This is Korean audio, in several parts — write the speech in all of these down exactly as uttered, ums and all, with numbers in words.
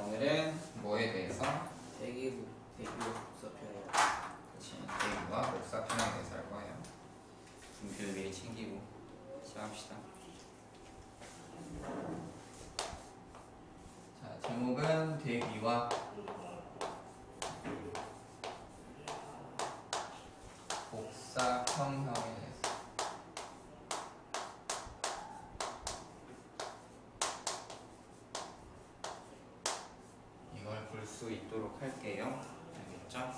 오늘은 뭐에 대해서? 대기부, 대기부 복사편이요. 그치, 대기부와 복사편에 대해서 할 거예요. 분표를 미리 챙기고 시작합시다. 자, 제목은 대기와 복사형형에 대해서. 이걸 볼 수 있도록 할게요. 알겠죠?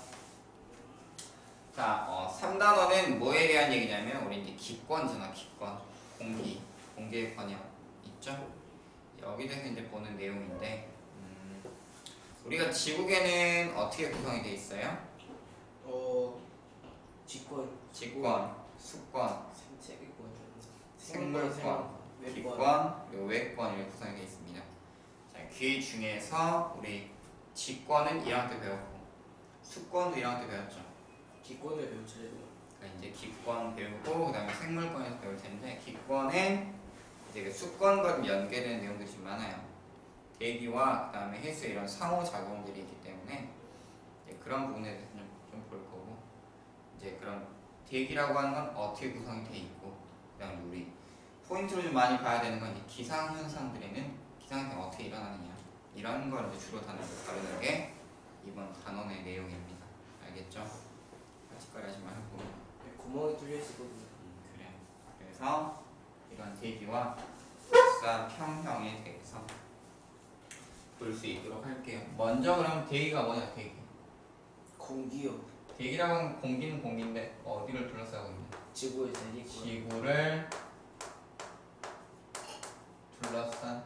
자, 어, 삼 단원은 뭐에 대한 얘기냐면 우리 이제 기권잖아, 기권. 공기, 공기의 권역 있죠? 여기 대해서 이제 보는 내용인데, 음, 우리가 지구계는 어떻게 구성이 돼 있어요? 어, 직권, 직권, 수권, 생체기권, 생물권, 외권. 기권, 그리고 외권 이렇게 구성이 되어 있습니다. 자, 그 중에서 우리 직권은 일 학년 때 배웠고 수권도 일 학년 때 배웠죠. 기권을 배우죠. 그러니까 이제 기권 배우고 그 다음에 생물권에서 배울 텐데, 기권은 이제 그 수권과 좀 연계되는 내용들이 좀 많아요. 대기와 그 다음에 해수 이런 상호작용들이 있기 때문에 이제 그런 부분에 대해서 좀 볼 거고, 이제 그런 대기라고 하는 건 어떻게 구성이 돼 있고, 그 다음에 우리 포인트로 좀 많이 봐야 되는 건 이제 기상현상들에는 기상현상이 어떻게 일어나느냐, 이런 걸 이제 주로 다루는 게 이번 단원의 내용입니다. 알겠죠? 까짓거리 하지 말고. 구멍이 뚫려 있었거든요. 음, 그래. 그래서 이런 대기와 복사평형에 대해서 볼 수 있도록 할게요. 먼저 그럼 대기가 뭐냐, 대기. 공기요. 대기라고 하면 공기는 공기인데 어디를 둘러싸고 있냐? 지구의 대기권. 지구를 둘러싼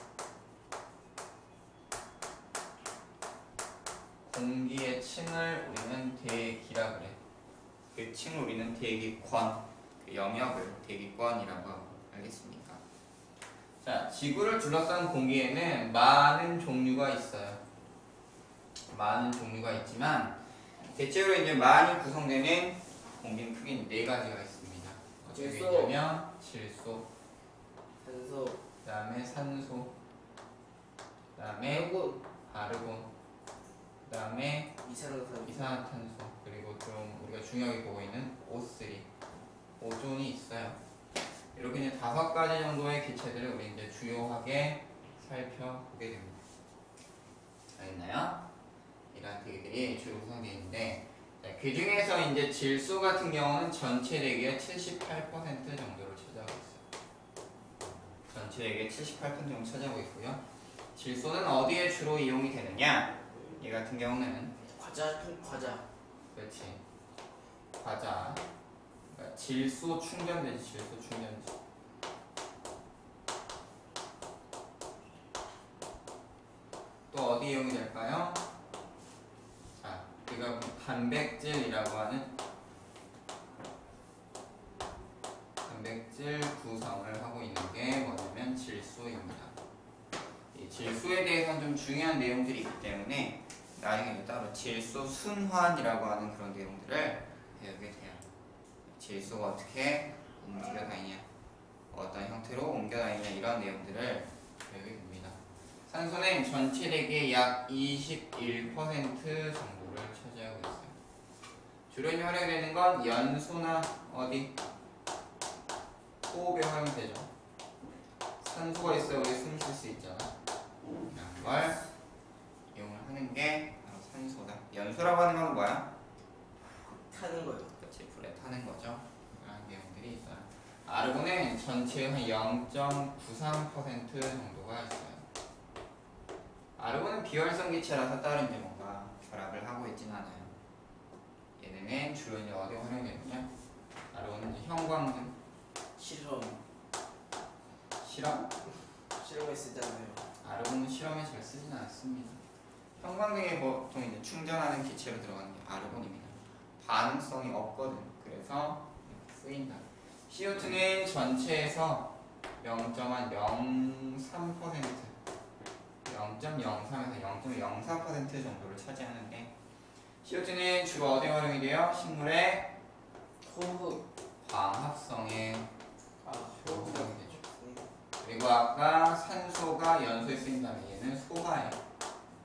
공기의 층을 우리는 대기라 그래. 그 층을 우리는 대기권, 그 영역을 대기권이라고 하고. 알겠습니까? 자, 지구를 둘러싼 공기에는 많은 종류가 있어요. 많은 종류가 있지만 대체로 이제 많이 구성되는 공기는 크게 네 가지가 있습니다. 어떻게 질소. 있냐면 질소, 산소, 그 다음에 산소, 그 다음에 아르곤, 아르곤, 그 다음에 이산화탄소. 이산화탄소, 그리고 좀 우리가 중요하게 보고 있는 오 쓰리, 오존이 있어요. 이렇게 이제 다섯 가지 정도의 기체들을 우리 이제 주요하게 살펴보게 됩니다. 알겠나요? 이런 대기들이 주요 구성되어 있는데, 그 중에서 이제 질소 같은 경우는 전체 대기의 칠십팔 퍼센트 정도를 차지하고 있어요. 전체 대기의 칠십팔 퍼센트 정도 차지하고 있고요. 질소는 어디에 주로 이용이 되느냐? 이 같은 경우는 과자, 과자. 그렇지, 과자. 그러니까 질소 충전되지, 질소 충전지. 또 어디 이용이 될까요? 자, 우리가 단백질이라고 하는 단백질 구성을 하고 있는 게 뭐냐면 질소입니다. 이 질소에 대해서는 좀 중요한 내용들이 있기 때문에 나중에 따로 질소 순환이라고 하는 그런 내용들을 배우게 돼요. 질소가 어떻게 움직여 다니냐, 어떤 형태로 옮겨 다니냐, 이런 내용들을 배우게 됩니다. 산소는 전체 대기의 약 이십일 퍼센트 정도를 차지하고 있어요. 주로 활용되는 건 연소나 어디? 호흡에 활용되죠. 산소가 있어야 우리 숨 쉴 수 있잖아. 이런 걸 이용을 하는 게 바로 산소다. 연소라고 하는 건 뭐야? 타는 거요. 그렇지, 불에 타는 거죠. 그런 내용들이 있어요. 아르곤은 전체의 한 영 점 구삼 퍼센트 정도가 있어요. 아르곤은 비활성 기체라서 다른 이제 뭔가 결합을 하고 있진 않아요. 얘네는 주로 이제 어디에 활용되느냐? 아르곤은 이제 형광등, 실험. 실험? 실험에 쓰잖아요. 아르곤은 실험에 잘 쓰진 않습니다. 형광등에 보통 이제 충전하는 기체로 들어가는 게 아르곤입니다. 반응성이 없거든. 그래서 쓰인다. 씨오투는 전체에서 영 점 영삼 퍼센트, 영 점 영삼에서 영 점 영사 퍼센트 정도를 차지하는데, 씨오투는 주로 어디에 활용이 돼요? 식물의 호흡. 광합성에 아, 주로 호흡. 활용이 되죠. 그리고 아까 산소가 연소에 쓰인다면 얘는 소화에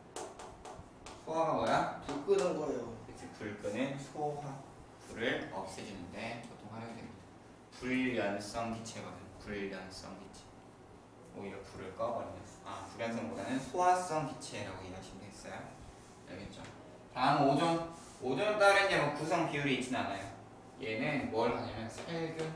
소화가 뭐야? 불 끄는 거예요. 그치, 불 끄는 소화. 불을 없애주는데 보통 활용됩니다. 불연성 기체거든. 불연성 기체. 오히려 불을 꺼버리는. 아, 불연성보다는 소화성 기체라고 이해하시면 되겠어요. 알겠죠? 다음 오존. 오존 따른 이제 뭐 구성 비율이 있진 않아요. 얘는 뭘 하냐면 살균,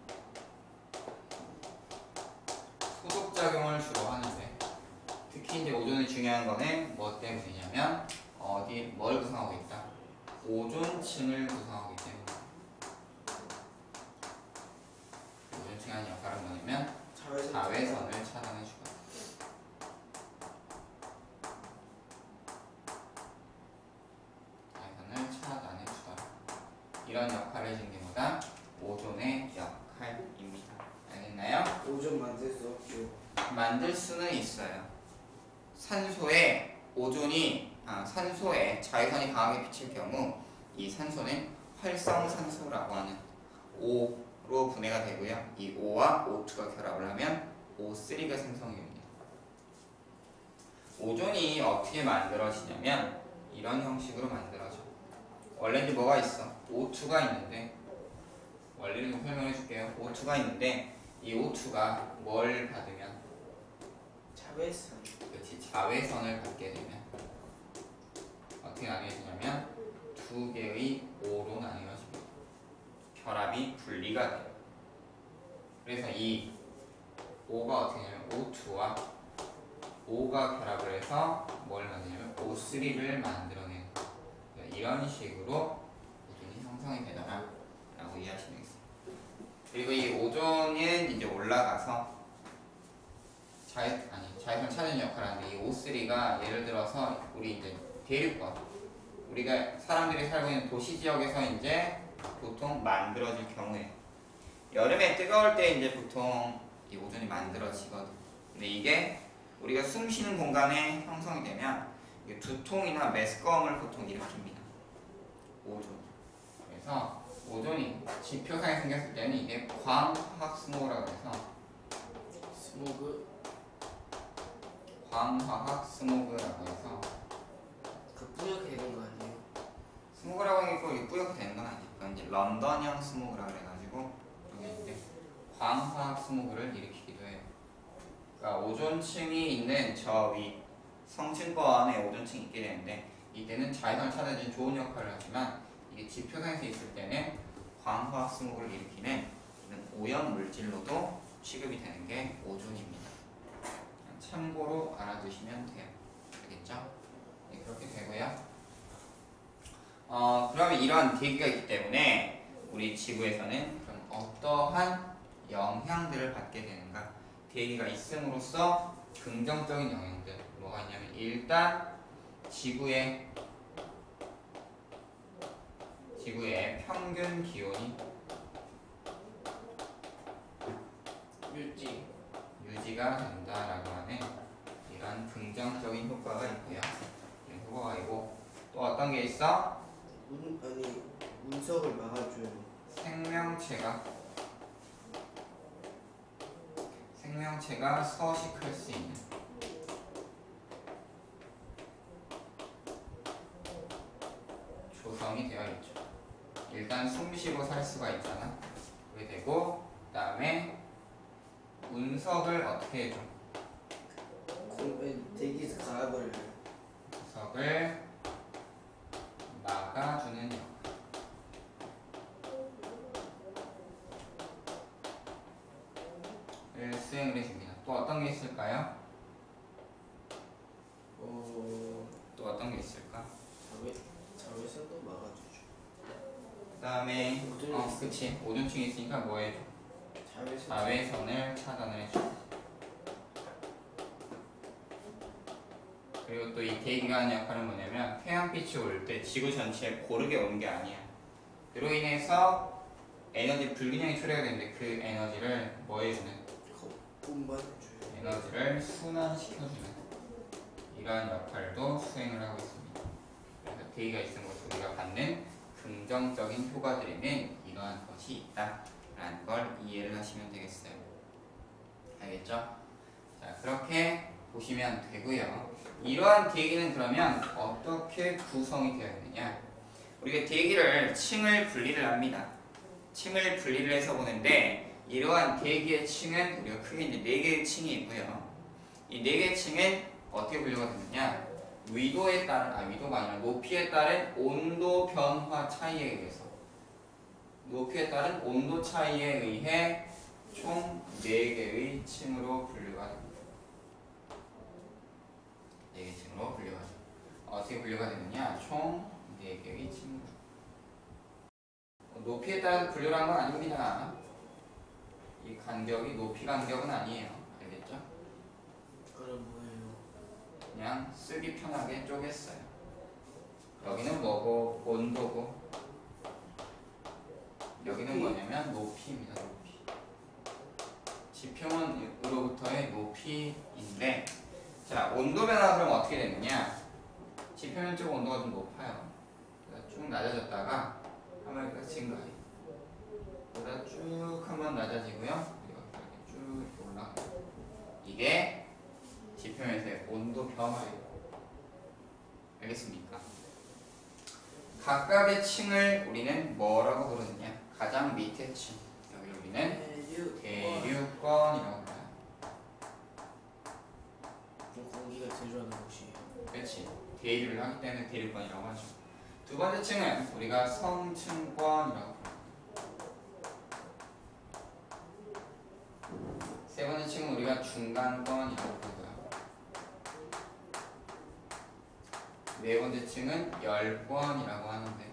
소독작용을 주로 하는데, 특히 이제 오존이 중요한 거는 뭐 때문이냐면 어디 뭘 구성하고 있다? 오존층을 구성하기 때문에. 오존층이 하는 역할은 뭐냐면 자외선 자외선을 차단해주고, 자외선을 차단해주다. 이런 역할을 해주는 게 뭐다? 오존의 역할입니다. 알겠나요? 오존 만들 수 없죠. 만들 수는 있어요. 산소에 오존이 아, 산소에 자외선이 강하게 비칠 경우 이 산소는 활성산소라고 하는 오로 분해가 되고요. 이 오와 오투가 결합을 하면 오쓰리가 생성이 됩니다. 오존이 어떻게 만들어지냐면 이런 형식으로 만들어져. 원래 이제 뭐가 있어? 오투가 있는데, 원리를 좀 설명해 줄게요. 오투가 있는데 이 오투가 뭘 받으면, 자외선. 그렇지, 자외선을 받게 되면 어떻게 나뉘어지냐면 두 개의 오로 나뉘어집니다. 결합이 분리가 돼요. 그래서 이 오가 어떻게 되냐면 오투와 오가 결합을 해서 뭘 만드냐면 오쓰리를 만들어내는, 이런 식으로 오존이 형성이 되더라 라고 이해하시면 되겠습니다. 그리고 이 오존은 이제 올라가서 자외, 아니, 자외선 차단 역할을 하는데, 이 오쓰리가 예를 들어서 우리 이제 대륙권, 우리가 사람들이 살고 있는 도시 지역에서 이제 보통 만들어질 경우에, 여름에 뜨거울 때 이제 보통 이 오존이 만들어지거든. 근데 이게 우리가 숨 쉬는 공간에 형성이 되면 이게 두통이나 메스꺼움을 보통 일으킵니다. 오존. 그래서 오존이 지표상에 생겼을 때는 이게 광화학 스모그라고 해서, 스모그. 광화학 스모그라고 해서, 그 뿌옇게 되는 거 아니에요? 스모그라고 하니까 이게 뿌옇게 되는 건 아니에요. 그건 이제 런던형 스모그라고 해가지고 여기 이제 광화학 스모그를 일으키기도 해요. 그러니까 오존층이 있는 저 위 성층권에 오존층이 있게 되는데, 이때는 자외선을 차단해주는 좋은 역할을 하지만 이게 지표상에서 있을 때는 광화학 스모그를 일으키는 이런 오염 물질로도 취급이 되는 게 오존입니다. 참고로 알아두시면 돼요. 알겠죠? 네, 그렇게 되고요. 어, 그러면 이런 대기가 있기 때문에 우리 지구에서는 그럼 어떠한 영향들을 받게 되는가? 대기가 있음으로써 긍정적인 영향들 뭐가 있냐면, 일단 지구의 지구의 평균 기온이 유지. 유지가 된다라고 하는 이런 긍정적인 효과가 있고요. 이런 효과가 있고, 또 어떤 게 있어? 문 아니 운석을 막아줘요. 생명체가 생명체가 서식할 수 있는, 조성이 되어 있죠. 일단 숨쉬고 살 수가 있잖아. 그게 되고, 그 다음에 운석을 어떻게 해줘? 공 대기에서 갈아버려요. 운석을 막아주는 역할. 을 수행을 해줍니다. 또 어떤 게 있을까요? 어 또 어떤 게 있을까? 자외 자외선도 막아주죠. 그 다음에 오존이 어 있어. 그치, 오존층이 있으니까 뭐 해줘? 자외선. 자외선을 차단을 해줘. 그리고 또 이 대기가 하는 역할은 뭐냐면, 태양빛이 올 때 지구 전체에 고르게 오는 게 아니야. 그로 인해서 에너지 불균형이 초래가 되는데, 그 에너지를 뭐 해주는? 분반해줘요. 에너지를 순환시켜주는 이러한 역할도 수행을 하고 있습니다. 그래서 대기가 있음으로써 우리가 받는 긍정적인 효과들에는 이러한 것이 있다라는 걸 이해를 하시면 되겠어요. 알겠죠? 자, 그렇게 보시면 되고요. 이러한 대기는 그러면 어떻게 구성이 되어 있느냐? 우리가 대기를 층을 분리를 합니다. 층을 분리를 해서 보는데 이러한 대기의 층은 우리가 크게 이제 네 개의 층이 있고요. 이 네 개의 층은 어떻게 분류가 되느냐? 위도에 따른 아 위도가 아니라 높이에 따른 온도 변화 차이에 의해서 높이에 따른 온도 차이에 의해 총 네 개의 층으로 분류가 됩니다. 네 개의 층으로 분류가 됩니다. 어떻게 분류가 되느냐? 총 네 개의 층으로. 높이에 따라서 분류를 한 건 아닙니다. 이 간격이 높이 간격은 아니에요. 알겠죠? 그럼 뭐예요? 그냥 쓰기 편하게 쪼갰어요. 여기는 뭐고 온도고 여기는 뭐냐면 높이입니다. 높이. 지표면으로부터의 높이인데 자 온도 변화 그럼 어떻게 되느냐? 지표면 쪽 온도가 좀 높아요. 그래서 쭉 낮아졌다가 한번 이렇게 증가해요. 보다 쭉 한번 낮아지고요. 이렇게 쭉 올라가요. 이게 지표면에서의 온도 변화예요. 알겠습니까? 각각의 층을 우리는 뭐라고 부르느냐? 가장 밑에 층. 여기 우리는 대류권이라고 불러요. 좀 공기가 들어가는 곳이에요. 그렇지. 대류를 하기 때문에 대류권이라고 하죠. 두 번째 층은 우리가 성층권이라고 불러요. 세 번째 층은 우리가 중간권이라고 부르고요. 네 번째 층은 열권이라고 하는데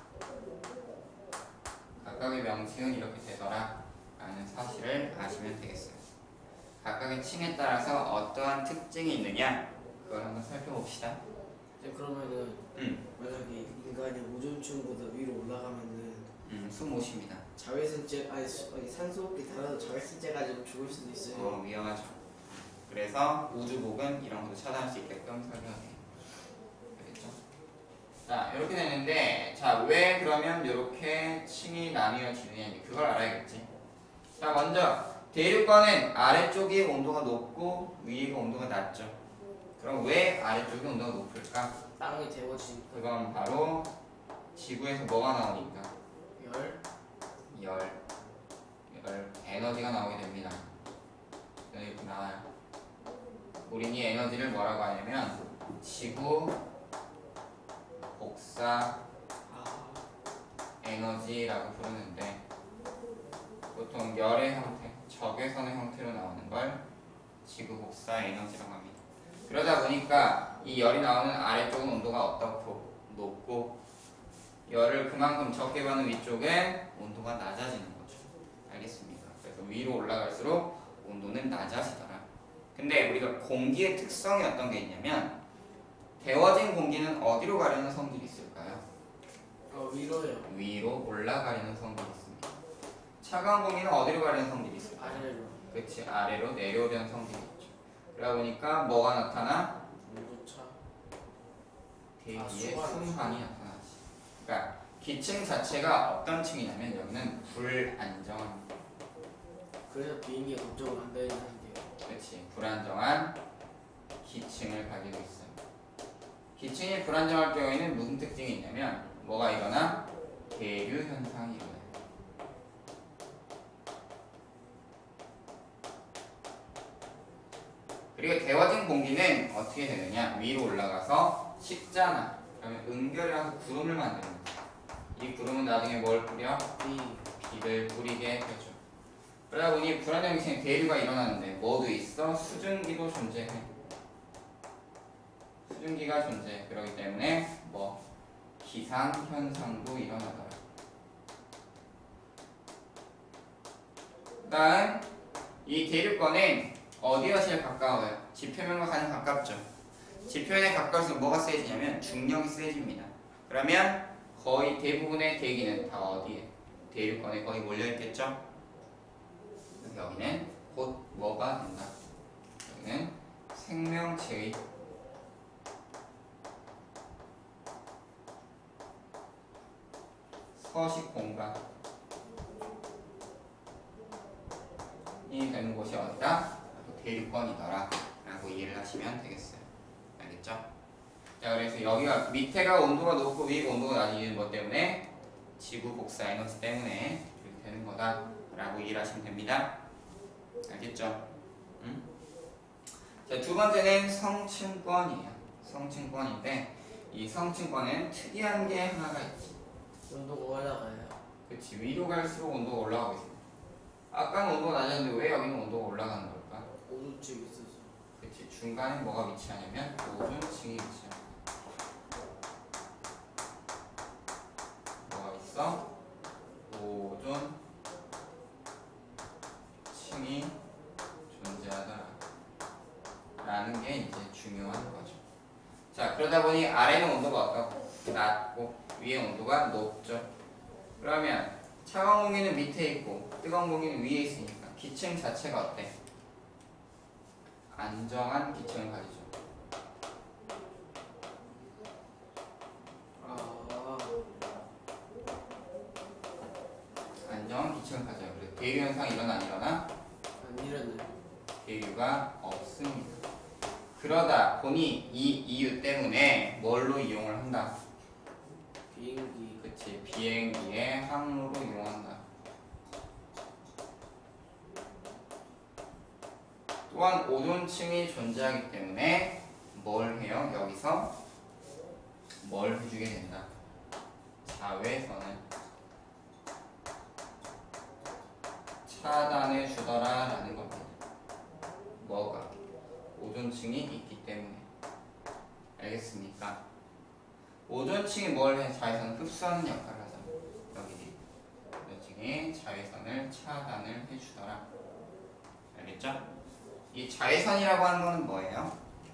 각각의 명칭은 이렇게 되더라 라는 사실을 아시면 되겠어요. 각각의 층에 따라서 어떠한 특징이 있느냐 그걸 한번 살펴봅시다. 이제 그러면은 음, 만약에 인간이 오존층보다 위로 올라가면은 음, 숨 모십니다. 자외선제 아니, 수, 아니 산소호흡기 달아도 자외선제 가지고 죽을 수도 있어요. 어, 위험하죠. 그래서 우주복은 이런 것도 차단할 수 있게끔 설명해요. 알겠죠? 자, 이렇게 되는데, 자, 왜 그러면 이렇게 층이 나뉘어지느냐, 그걸 알아야겠지. 자, 먼저, 대륙권은 아래쪽이 온도가 높고, 위가 온도가 낮죠. 그럼 왜 아래쪽이 온도가 높을까? 땅이 데워지니까 그건 바로 지구에서 뭐가 나오니까? 열, 열, 열, 에너지가 나오게 됩니다. 이렇게 나와요. 우린 이 에너지를 뭐라고 하냐면 지구 복사 아, 에너지라고 부르는데 보통 열의 형태, 적외선의 형태로 나오는 걸 지구 복사 에너지라고 합니다. 그러다 보니까 이 열이 나오는 아래쪽은 온도가 어떻고 높고 열을 그만큼 적게 받는 위쪽엔 온도가 낮아지는 거죠. 알겠습니까? 그래서 위로 올라갈수록 온도는 낮아지더라. 근데 우리가 공기의 특성이 어떤 게 있냐면 데워진 공기는 어디로 가려는 성질이 있을까요? 어 위로요. 위로 올라가려는 성질이 있습니다. 차가운 공기는 어디로 가려는 성질이 있을까요? 아래로. 그렇지, 아래로 내려오려는 성질이 있죠. 그러다 보니까 뭐가 나타나? 온도차. 대기의 아, 수반이죠. 순환이 나타나지. 그러니까 기층 자체가 어떤 층이냐면 여기는 불안정합니다. 그래서 비행기가 걱정을 한다는데요. 그렇지, 불안정한 기층을 가지고 있어요. 기층이 불안정할 경우에는 무슨 특징이 있냐면 뭐가 일어나? 대류 현상이 일어나요. 그리고 데워진 공기는 어떻게 되느냐? 위로 올라가서 식잖아. 그러면 응결이라서 구름을 만듭니다. 이 구름은 나중에 뭘 뿌려? 비. 비를 뿌리게 되죠. 그러다 보니 불안정 기층에 대류가 일어나는데 뭐도 있어? 수증기도 존재해. 수증기가 존재해. 그렇기 때문에 뭐 기상 현상도 일어나더라. 그다음 이 대류권은 어디가 제일 가까워요? 지표면과 가장 가깝죠. 지표면에 가까울수록 뭐가 세지냐면 중력이 세집니다. 그러면 거의 대부분의 대기는 다 어디에? 대류권에 거의 몰려있겠죠? 여기는 곧 뭐가 된다? 여기는 생명체의 서식 공간이 되는 곳이 어디다? 대류권이더라 라는 라고 이해를 하시면 되겠어요. 알겠죠? 자, 그래서 여기가 밑에가 온도가 높고 위가 온도가 낮은 이유는 뭐 때문에? 지구 복사 에너지 때문에 이렇게 되는 거다 라고 이해를 하시면 됩니다. 알겠죠? 응? 자, 두 번째는 성층권이에요. 성층권인데 이 성층권에는 특이한 게 하나가 있지. 온도가 올라가요. 그치, 위로 갈수록 온도가 올라가고 있어. 아까는 온도가 낮았는데 왜 여기는 온도가 올라가는 걸까? 오도층 있어서. 그치, 중간에 뭐가 위치하냐면 오존층이 위치합니다. 뭐가 있어? 오존층이 존재하다 라는 게 이제 중요한 거죠. 자, 그러다 보니 아래는 온도가 어떻고? 낮고 위에 온도가 높죠. 그러면 차가운 공기는 밑에 있고 뜨거운 공기는 위에 있으니까 기층 자체가 어때? 안정한 기층을 가지죠. 아, 안정한 기층을 가져요. 그래서 대류 현상이 일어나 안 일어나? 안 일어나요. 대류가 없습니다. 그러다 보니 이 이유 때문에 뭘로 이용을 한다? 비행기. 그치, 비행기의 항로로 이용한다. 또한 오존층이 존재하기 때문에 뭘 해요? 여기서 뭘 해주게 된다? 자외선을 차단해 주더라 라는 겁니다. 뭐가? 오존층이 있기 때문에. 알겠습니까? 오존층이 뭘 해? 자외선을 흡수하는 역할을 하잖아. 여기 오존층이 자외선을 차단을 해주더라. 알겠죠? 이 자외선이라고 하는 거는 뭐예요?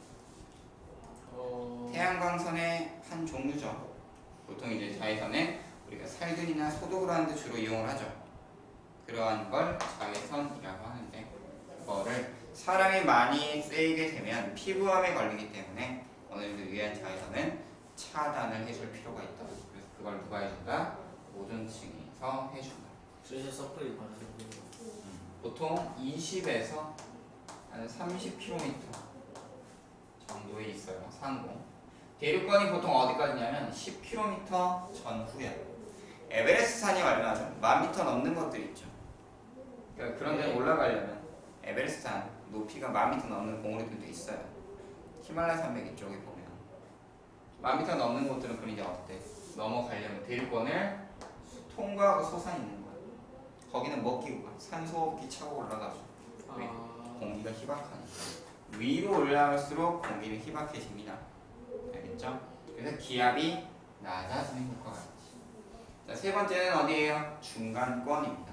어, 태양광선의 한 종류죠. 보통 이제 자외선은 우리가 살균이나 소독을 하는데 주로 이용을 하죠. 그러한 걸 자외선이라고 하는데, 그거를 사람이 많이 쐬게 되면 피부암에 걸리기 때문에 어느 정도 유해한 자외선은 차단을 해줄 필요가 있다. 그래서 그걸 누가 해준다? 오존층에서 해준다. 그래서 서플이 받는 거예요. 음, 보통 이십에서 한 삼십 킬로미터 정도에 있어요. 상공. 대륙권이 보통 어디까지냐면 십 킬로미터 전후에. 에베레스트 산이 얼마죠? 만 미터 넘는 것들 있죠. 그러니까 그런 데 올라가려면 에베레스트 산 높이가 만 미터 넘는 봉우리들도 있어요. 히말라야 산맥 이쪽에 보면 만 미터 넘는 곳들은 그럼 이제 어때? 넘어가려면 대륙권을 통과하고 솟아있는 거야. 거기는 먹기구가 산소호흡기 차고 올라가죠. 왜? 아, 공기가 희박하니까. 위로 올라갈수록 공기는 희박해집니다. 알겠죠? 그래서 기압이 낮아지는 효과가 있지. 자, 세 번째는 어디예요? 중간권입니다.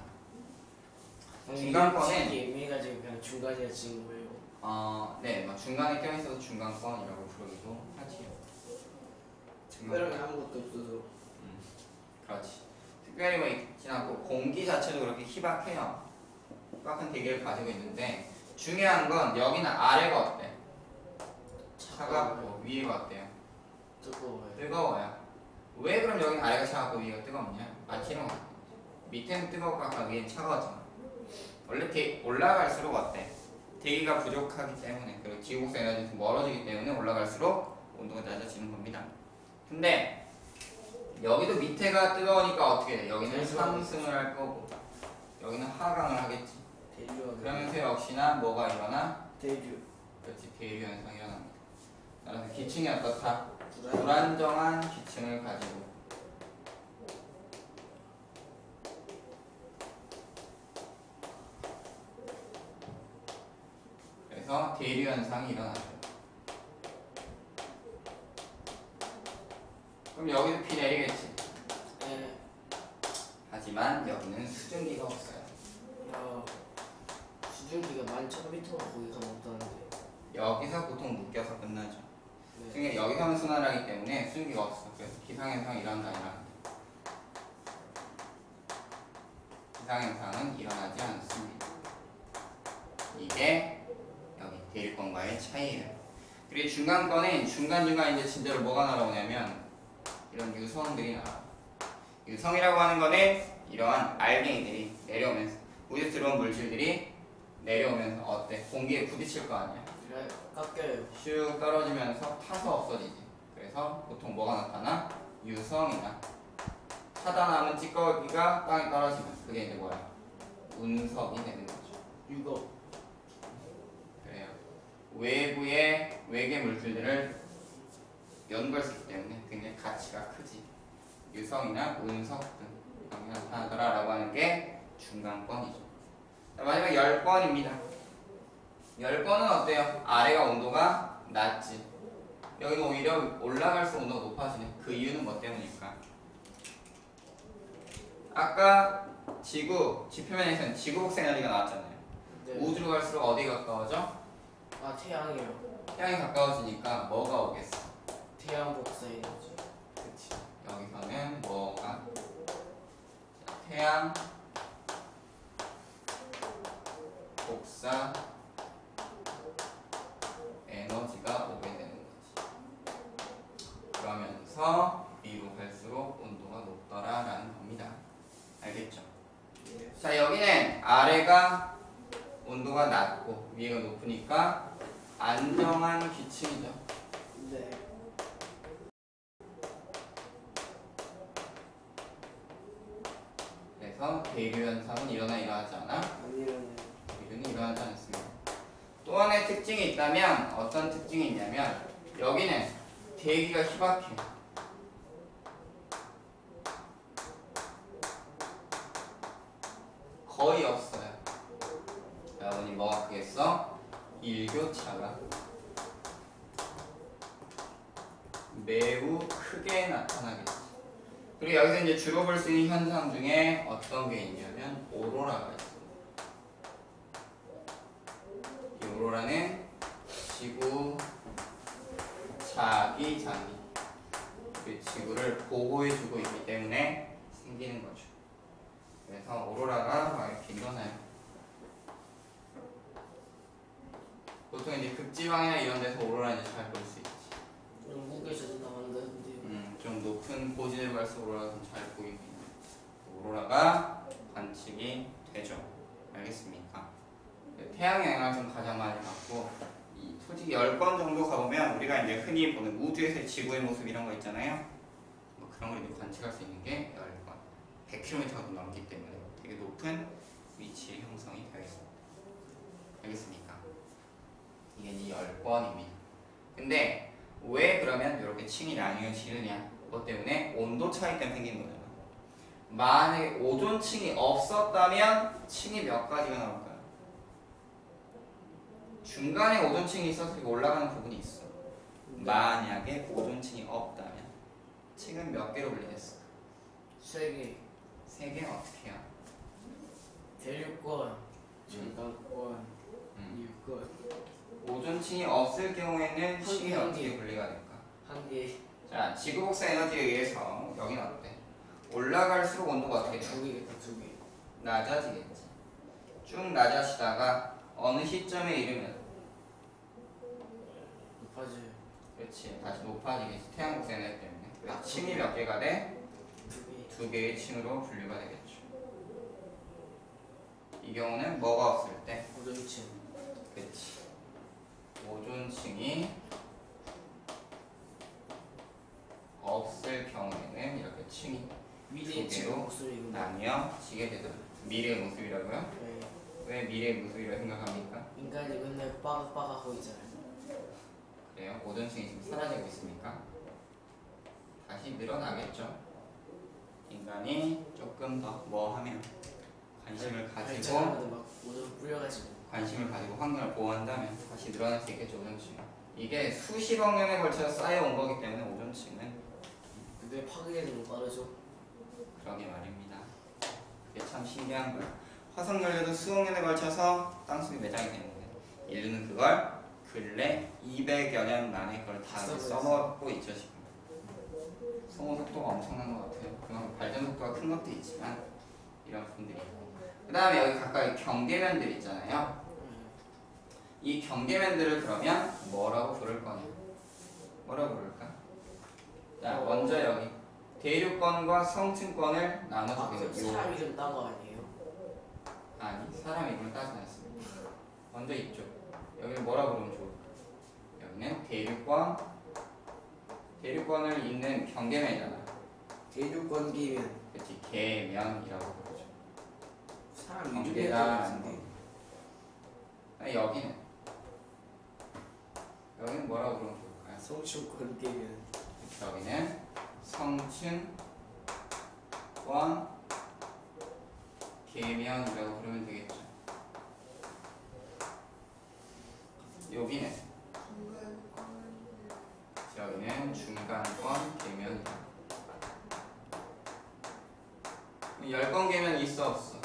중간권은 예민해가지고 그냥 중간에 지은 거예요. 어, 네, 뭐 중간에 껴있어서 중간권이라고 부르기도 하지요. 특별하게 아무것도 없어서. 음, 그렇지. 특별히 뭐 있진 않고 공기 자체도 그렇게 희박해요. 희박한 대기를 가지고 있는데 중요한 건 여기는 아래가 어때? 차갑고 위에가 어때요? 뜨거워요. 뜨거워요. 왜 그럼 여기는 아래가 차갑고 위가 뜨겁냐? 마치 이런 거. 밑에는 뜨겁고 아까 위에는 차가웠잖아. 원래 대, 올라갈수록 어때? 대기가 부족하기 때문에, 그리고 지구복사 에너지가 멀어지기 때문에 올라갈수록 온도가 낮아지는 겁니다. 근데 여기도 밑에가 뜨거우니까 어떻게 돼? 여기는 상승을 할 거고 여기는 하강을 하겠지. 대류. 그러면서 역시나 뭐가 일어나? 대류. 그렇지, 대류 현상이 일어납니다. 따라서 기층이 어떻다? 불안. 불안정한 기층을 가지고 그래서 대류 현상이 일어나죠. 그럼 여기도 비 내리겠지. 네. 하지만 여기는 수증기가 없어요. 어, 수증기가 만 천 미터가 거기가 없다는데. 여기서 보통 묶여서 끝나죠. 네. 수증기 여기서만 순환하기 때문에 수증기가 없어. 그래서 기상현상이 일어난다 일어난다. 기상현상은 일어나지 않습니다. 이게 여기 대륙권과의 차이예요. 그리고 중간권은 중간중간 이제 진짜로 뭐가 날아오냐면 이런 유성들이 나와. 유성이라고 하는 거는 이러한 알갱이들이 내려오면서 우주 들어온 물질들이 내려오면서 어때? 공기에 부딪힐 거 아니야. 그래. 깎여요. 슉 떨어지면서 타서 없어지지. 그래서 보통 뭐가 나타나? 유성이나 차단하면 찌꺼기가 땅에 떨어지면 그게 이제 뭐야? 운석이 되는 거죠. 유거. 그래요. 외부의 외계 물질들을 연구할 수 있기 때문에 굉장히 가치가 크지. 유성이나 운석 등 이런 게 나타나더라 라고 하는 게 중간권이죠. 자, 마지막 열 번입니다. 열 번은 어때요? 아래가 온도가 낮지. 여기는 오히려 올라갈수록 온도가 높아지네. 그 이유는 뭐 때문일까? 아까 지구, 지표면에서는 지구 복사 에너지가 나왔잖아요. 네. 우주로 갈수록 어디 가까워져? 아 태양이요. 태양이 가까워지니까 뭐가 오겠어? 태양 복사 에너지. 그치. 여기서는 뭐가? 자, 태양 복사 에너지가 오게 되는 거지. 그러면서 위로 갈수록 온도가 높더라라는 겁니다. 알겠죠? 네. 자, 여기는 아래가 온도가 낮고 위가 높으니까 안정한 기층이죠. 네. 그래서 대류 현상은 일어나 일어나지 않아? 아니면 대류는 일어나지 않습니다. 또 하나의 특징이 있다면 어떤 특징이 있냐면 여기는 대기가 희박해요. 거의 없어요. 여러분이 뭐가 크겠어? 일교차가 매우 크게 나타나겠지. 그리고 여기서 이제 주로 볼 수 있는 현상 중에 어떤 게 있냐면 오로라가 있어요. 이 오로라는 지구 자기장이 그 지구를 보호해주고 있기 때문에 생기는 거죠. 그래서 오로라가 막 이렇게 일어나요. 보통 이제 극지방이나 이런 데서 오로라는 잘 볼 수 있지. 영국에서도 나왔는데. 음, 좀 높은 고지대로 갈수록 오로라가 좀 잘 보이고 있는 오로라가 관측이 되죠. 알겠습니까? 태양 영향을 좀 가장 많이 받고 이 솔직히 열 번 정도 가보면 우리가 이제 흔히 보는 우주에서의 지구의 모습 이런 거 있잖아요. 뭐 그런 걸 이제 관측할 수 있는 게 열 번. 백 킬로미터가 넘기 때문에 되게 높은 위치의 형성이 되어 있습니다. 알겠습니까? 이게 이제 열 번입니다. 근데 왜 그러면 이렇게 층이 나뉘어지느냐? 그것 때문에 온도 차이 때문에 생기는 거잖아. 만약에 오존층이 없었다면 층이 몇 가지가 나올까요? 중간에 오존층이 있어서 올라가는 부분이 있어. 만약에 오존층이 없다면 층은 몇 개로 분리됐을까? 세 개. 세 개 어떻게 해요? 대륙권, 중간권, 음. 육권. 오존층이 없을 경우에는 한 층이 개, 한 어떻게 개. 분리가 될까? 한 개. 자, 지구 복사 에너지에 의해서 여기는 어때? 올라갈수록 온도가 어떻게 돼요? 두 개겠다, 두 개. 낮아지겠지. 쭉 낮아지다가 어느 시점에 이르면 높아져요. 그렇지 다시 높아지겠지. 태양 복사 에너지 때문에. 그래서 층이 몇 개가 돼? 두 개. 두 개의 층으로 분류가 되겠죠. 이 경우는 뭐가 없을 때? 오존층. 그렇지. 오존층이 없을 경우에는 이렇게 층이 미래의 두 지구 개로 목소리구나. 나뉘어지게 되더라. 미래의 모습이라고요? 네. 왜 미래의 모습이라고 생각합니까? 인간이 맨날 빠각빠각하고 있잖아요. 그래요? 오존층이 지금 사라지고 있습니까? 다시 늘어나겠죠. 인간이 조금 더 뭐 하면 관심을 가지고 발전하면 막 오존 뿌려가지고. 관심을 가지고 환경을 보호한다면 다시 늘어날 수 있겠죠. 오존층. 이게 수십억 년에 걸쳐 쌓여온 거기 때문에 오존층은 근데 파괴되는 거 빠르죠? 그러게 말입니다. 그게 참 신기한 거예요. 화성 연료도 수억 년에 걸쳐서 땅속에 매장이 되는데 인류는 그걸 근래 이백여 년 만에 그걸 다 써먹고 있죠. 지금 소모 속도가 엄청난 것 같아요. 그만큼 발전 속도가 큰 것도 있지만 이런 부분들이 있고 그 다음에 여기 가까이 경계면들 있잖아요. 이 경계면들을 그러면 뭐라고 부를 거냐? 뭐라고 부를까? 자, 먼저 여기 대륙권과 성층권을 아, 나눠주게 그 돼요. 사람 이름 딴 거 아니에요? 아니, 사람 이름을 따지 않습니다. 먼저 이쪽. 여기를 뭐라 부르면 좋을까? 여기는 대륙권, 대륙권을 잇는 경계면이잖아. 대륙권 계면. 그렇지, 계면이라고 부르죠. 사람 이름이 경계다라는 거. 아, 여기는 여기는 뭐라고 부르면 좋을까요? 성층권 계면. 여기는 성층권 계면이라고 부르면 되겠죠. 여기는 여기는 중간권 계면이다. 열권 계면 있어 없어?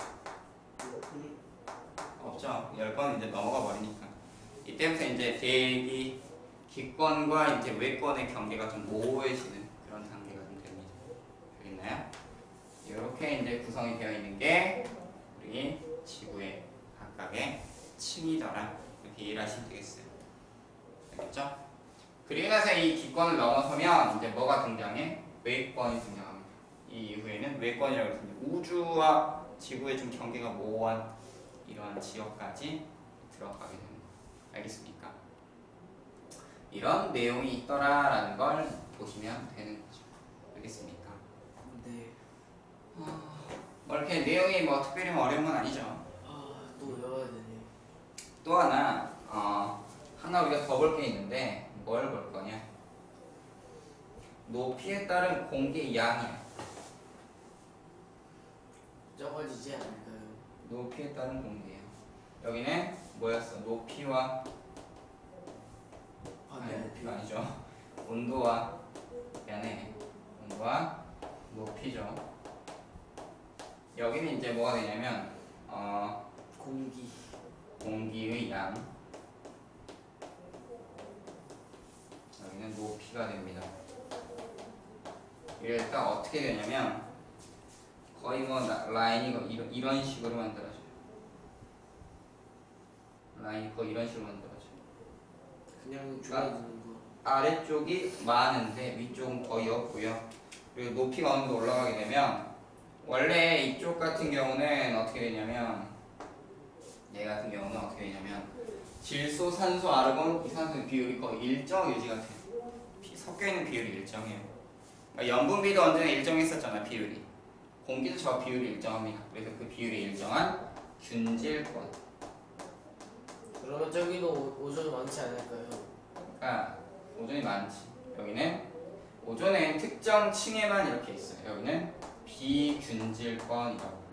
없죠. 열권 이제 넘어가 버리니까. 이때부터 이제 대기 기권과 이제 외권의 경계가 좀 모호해지는 그런 단계가 좀 됩니다. 알겠나요? 이렇게 이제 구성이 되어 있는 게 우리 지구의 각각의 층이더라. 이렇게 이해를 하시면 되겠어요. 알겠죠? 그리고 나서 이 기권을 넘어서면 이제 뭐가 등장해? 외권이 등장합니다. 이 이후에는 외권이라고 해서 우주와 지구의 좀 경계가 모호한 이러한 지역까지 들어가게 됩니다. 알겠습니까? 이런 내용이 있더라라는 걸 보시면 되는 거죠. 알겠습니까? 네. 어, 뭐 이렇게 내용이 뭐 특별히 뭐 어려운 건 아니죠. 아, 또 외워야 되네요. 또 하나 어, 하나 우리가 더 볼 게 있는데 뭘 볼 거냐? 높이에 따른 공기의 양이야. 적어지지 않을까요? 높이에 따른 공기예요. 여기는 뭐였어? 높이와 아니, 높이가 아니죠. 온도와 미안해. 온도와 높이죠. 여기는 이제 뭐가 되냐면 어, 공기. 공기의 양. 여기는 높이가 됩니다. 이럴 때 어떻게 되냐면 거의 뭐 라인이 이런, 이런 식으로 만들어져요. 라인이 거의 이런 식으로 만들어져요. 그냥 줄어드는 거. 아래쪽이 많은데 위쪽은 거의 없고요. 그리고 높이가 어느 정도 올라가게 되면 원래 이쪽 같은 경우는 어떻게 되냐면 얘 같은 경우는 어떻게 되냐면 질소, 산소, 아르곤, 이산소의 비율이 거의 일정 유지가 돼요. 섞여 있는 비율이 일정해요. 그러니까 염분비도 언제나 일정했었잖아, 비율이. 공기도 저 비율이 일정합니다. 그래서 그 비율이 일정한 균질권. 그러면 저기도 오- 오존 많지 않을까요? 그러니까 오존이 많지. 여기는 오존은 특정 층에만 이렇게 있어요. 여기는 비균질권이라고.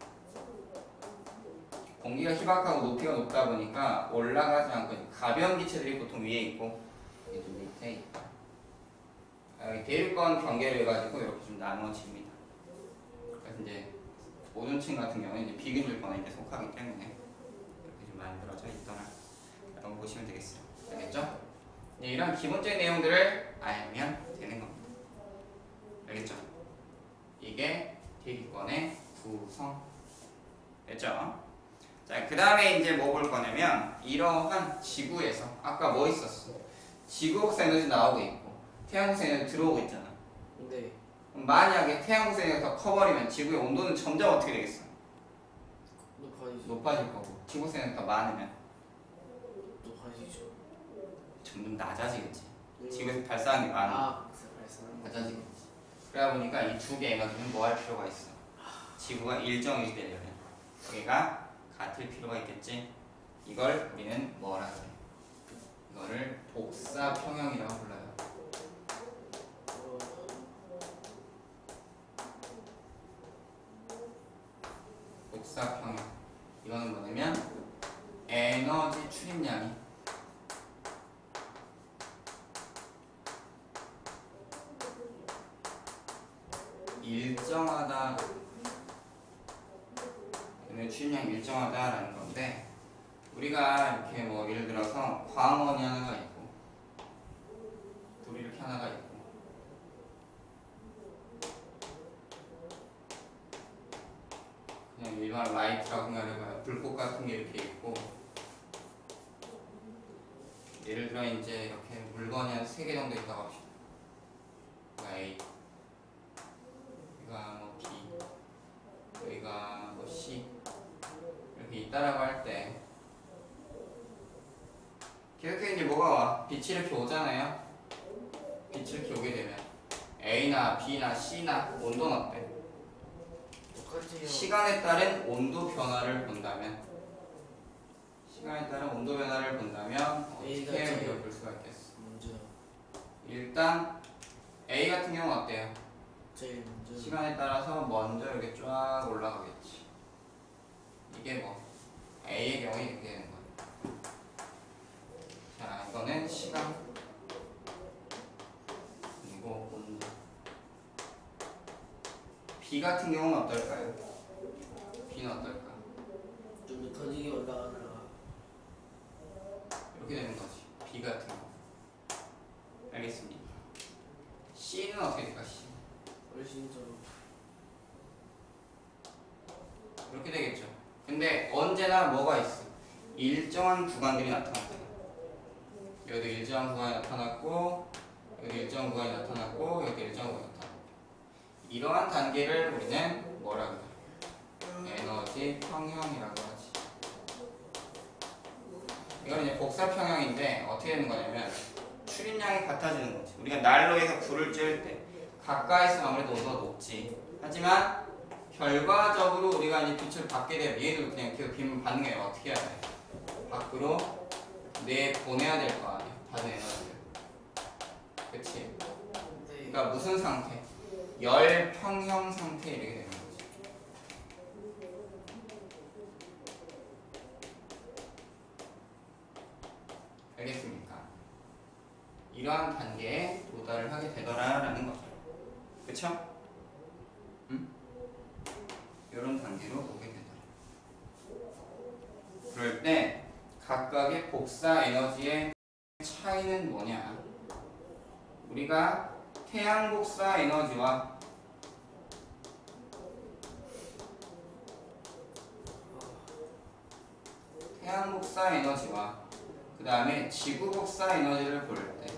공기가 희박하고 높이가 높다 보니까 올라가지 않고 가벼운 기체들이 보통 위에 있고 여기 밑에 있다. 여기 대륙권 경계를 해가지고 이렇게 좀 나누어집니다. 그래서 이제 오존층 같은 경우는 이제 비균질권에 이제 속하기 때문에 이렇게 좀 만들어져 있더라. 라고 보시면 되겠어요. 알겠죠? 이제 이런 기본적인 내용들을 알면 되는 겁니다. 알겠죠? 이게 대기권의 구성. 됐죠? 자, 그 다음에 이제 뭐 볼 거냐면 이러한 지구에서 아까 뭐 있었어? 지구국사 에너지 나오고 있고 태양국사 에너지 들어오고 있잖아. 네. 그럼 만약에 태양국사 에너지가 더 커버리면 지구의 온도는 점점 어떻게 되겠어? 높아지죠. 높아질 거고 지구국사 에너지가 더 많으면 높아지죠. 점점 낮아지겠지. 네. 지구에서 발사하는 게 많아. 아, 발사하는 거. 낮아지겠지. 그러다 보니까 이 두 개의 에너지는 뭐 할 필요가 있어? 지구가 일정 유지되려면 여기가 같을 필요가 있겠지. 이걸 우리는 뭐라 그래? 이거를 복사 평형이라고 불러요. 어, 복사 평형. 이거는 뭐냐면 에너지 출입량이 일정하다. 에너지 출입량이 일정하다라는 건데 우리가 이렇게 뭐 예를 들어서 광원이 하나가 있고 불이 이렇게 하나가 있고 그냥 일반 라이트라고 생각해봐요. 불꽃 같은 게 이렇게 있고 예를 들어 이제 이렇게 물건이 한 세 개 정도 있다고 합시다. 여기가 A, 여기가 뭐 B, 여기가 뭐 C 이렇게 있다라고 할 때 계속해서 이제 뭐가 와? 빛이 이렇게 오잖아요. 빛이 이렇게 오게 되면 A나 B나 C나 온도는 어때? 똑같아요. 시간에 따른 온도 변화를 본다면 시간에 따른 온도 변화를 본다면 A가 어떻게 제일 우리가 볼 수가 있겠어? 먼저. 일단 A 같은 경우는 어때요? 제일 먼저. 시간에 따라서 먼저 이렇게 쫙 올라가겠지. 이게 뭐 A의 경우에 이렇게 되는 거야. 자, 이거는 시간 그리고 온도. B 같은 경우는 어떨까요? B는 어떨까? 좀 더 더디게 올라가다가. 이렇게 되는 거지. B 같은 경우. 알겠습니까? C는 어떻게 될까? C. 훨씬 더. 이렇게 되겠죠. 근데 언제나 뭐가 있어? 일정한 구간들이 나타났다. 여기도 일정한 구간이 나타났고, 여기도 일정한 구간이 나타났고, 여기도 일정한 구간이 나타났고. 이러한 단계를 우리는 뭐라고 해? 에너지 평형이라고 하지. 이건 이제 복사 평형인데 어떻게 되는 거냐면 출입량이 같아지는 거지. 우리가 난로에서 불을 쬐을 때 가까이서 아무래도 온도가 높지. 하지만 결과적으로 우리가 이제 빛을 받게 되면 얘도 그냥 계속 빛을 받는 게 아니라 어떻게 해야 돼? 밖으로 내 보내야 될 거 아니야. 받은 에너지를. 그치? 네. 그러니까 무슨 상태? 열 평형 상태 이렇게 되는 거지. 알겠습니까? 이러한 단계에 도달을 하게 되더라라는 거죠. 그쵸? 응? 이런 단계로 오게 되더라. 그럴 때 각각의 복사 에너지의 차이는 뭐냐? 우리가 태양 복사 에너지와 태양 복사 에너지와 그 다음에 지구 복사 에너지를 볼 때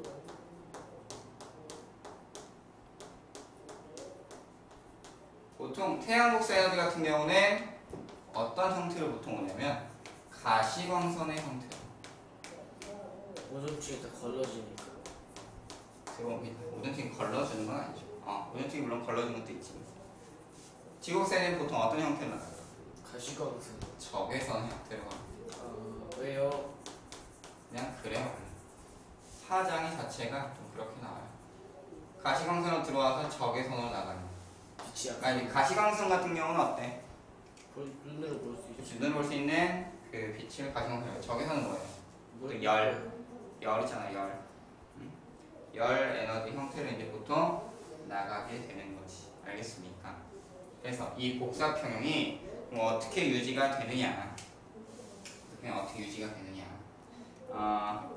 보통 태양 복사 에너지 같은 경우는 어떤 형태로 보통 오냐면 가시광선의 형태로 오존층이 다 걸러지니까. 들어옵니다. 오존층이 걸러주는 건 아니죠. 어, 오존층이 물론 걸러주는 것도 있지만 지구 복사에는 보통 어떤 형태로 나가요? 가시광선. 적외선 형태로 갑니다. 아 왜요? 그냥 그래요. 파장이 자체가 좀 그렇게 나와요. 가시광선으로 들어와서 적외선으로 나가는. 빛이 약. 아니 가시광선 같은 경우는 어때? 볼 눈으로 볼 수 있죠. 눈으로 볼 수 있는 그 빛을 가시광선이에요. 적외선은 뭐예요? 뭘- 열. 열이잖아 열. 응? 열 에너지 형태로 이제 보통 나가게 되는 거지. 알겠습니까? 그래서 이 복사 평형이 뭐 어떻게 유지가 되느냐? 그냥 어떻게 유지가 되느냐? 어,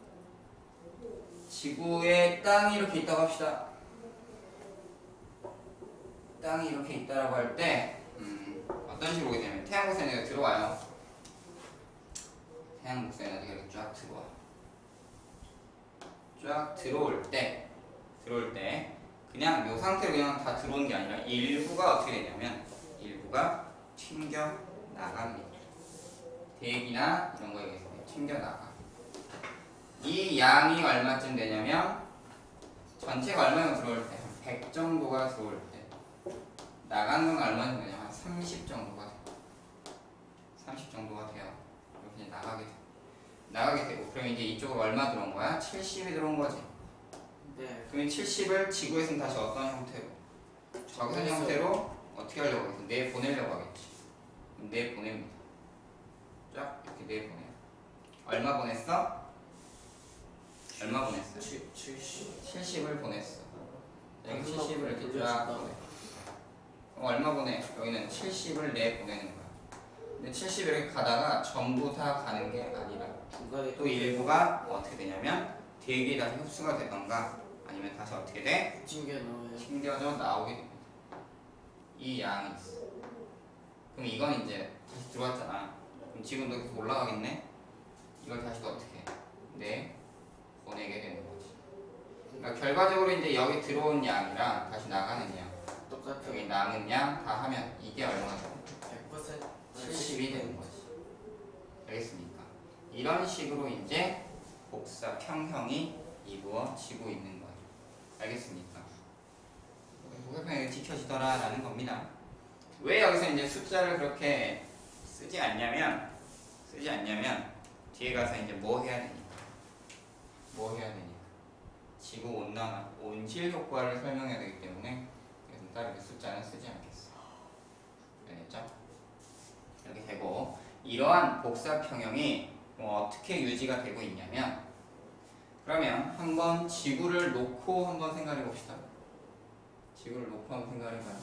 지구에 땅이 이렇게 있다고 합시다. 땅이 이렇게 있다라고 할 때 음, 어떤 식으로 오게 되면 태양 복사 에너지가 들어와요. 태양 복사 에너지가 이렇게 쫙 들어와. 쫙 들어올 때 들어올 때 그냥 이 상태로 그냥 다 들어오는 게 아니라 일부가 어떻게 되냐면 일부가 튕겨 나갑니다. 대기나 이런 거에 의해서 튕겨 나가. 이 양이 얼마쯤 되냐면 전체가 얼마나 들어올 때 한 백 정도가 들어올 때 나가는 건 얼마나 되냐면 한 삼십 정도가 돼요. 삼십 정도가 돼요. 이렇게 나가게 돼. 나가게 되고 그럼 이제 이쪽으로 얼마 들어온 거야? 칠십이 들어온 거지. 네. 그러면 칠십을 지구에서는 다시 어떤 형태로? 적외선 형태로 어떻게 하려고 하겠어? 내 보내려고 하겠지. 내 보냅니다. 쫙 이렇게 내 보내요. 얼마 보냈어? 얼마 보냈어요? 칠 칠십. 칠십을 보냈어. 여기 아, 칠십을 이렇게 그거 쫙 돌려준다. 보내. 그럼 얼마 보내? 여기는 칠십을 내 보내는 거야. 근데 칠십 이렇게 가다가 전부 다 가는 게 아니라 중간에 또 일부가 어떻게 되냐면 대기에 다시 흡수가 되던가 아니면 다시 어떻게 돼? 튕겨 넣어요. 튕겨져 나오게 됩니다. 이 양이 있어. 그럼 이건 이제 다시 들어왔잖아. 그럼 지금도 계속 올라가겠네? 이걸 다시 또 어떻게 해? 네, 보내게 되는 거지. 그러니까 결과적으로 이제 여기 들어온 양이랑 다시 나가는 양, 똑같아요. 여기 남은 양 다 하면 이게 얼마나 돼? 백 퍼센트. 칠십이 되는 거지. 알겠습니까? 이런 식으로 이제 복사 평형이 이루어지고 있는 거예요. 알겠습니까? 복사 평형이 지켜지더라라는 겁니다. 왜 여기서 이제 숫자를 그렇게 쓰지 않냐면 쓰지 않냐면 뒤에 가서 이제 뭐 해야 되니까 뭐 해야 되니까 지구 온난화 온실 효과를 설명해야 되기 때문에 따로 숫자는 쓰지 않겠어. 알겠죠? 이렇게 되고 이러한 복사 평형이 어떻게 유지가 되고 있냐면 그러면 한번 지구를 놓고 한번 생각해 봅시다. 지구를 놓고 한번 생각해 봐요.